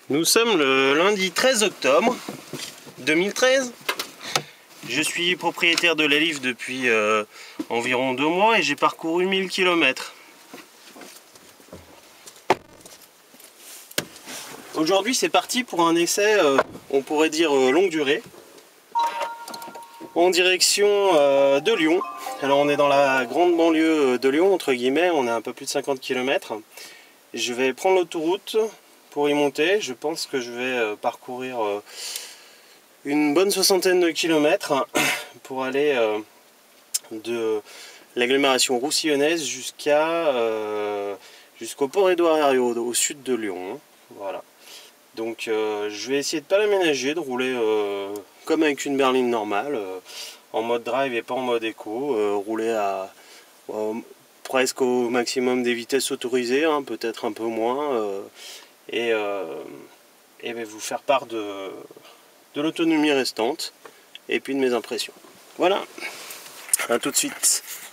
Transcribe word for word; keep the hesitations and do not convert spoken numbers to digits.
Nous sommes le lundi treize octobre deux mille treize. Je suis propriétaire de la Leaf depuis euh, environ deux mois et j'ai parcouru mille kilomètres. Aujourd'hui c'est parti pour un essai, euh, on pourrait dire euh, longue durée, en direction euh, de Lyon. Alors on est dans la grande banlieue de Lyon, entre guillemets, on est à un peu plus de cinquante kilomètres. Je vais prendre l'autoroute pour y monter. Je pense que je vais euh, parcourir euh, une bonne soixantaine de kilomètres pour aller euh, de l'agglomération roussillonnaise jusqu'à euh, jusqu'au Port-Édouard Herriot, au sud de Lyon. Voilà. Donc euh, je vais essayer de ne pas l'aménager, de rouler euh, comme avec une berline normale, euh, en mode drive et pas en mode éco, euh, rouler à euh, presque au maximum des vitesses autorisées, hein, peut-être un peu moins, euh, et, euh, et vous faire part de, de l'autonomie restante et puis de mes impressions. Voilà, à tout de suite.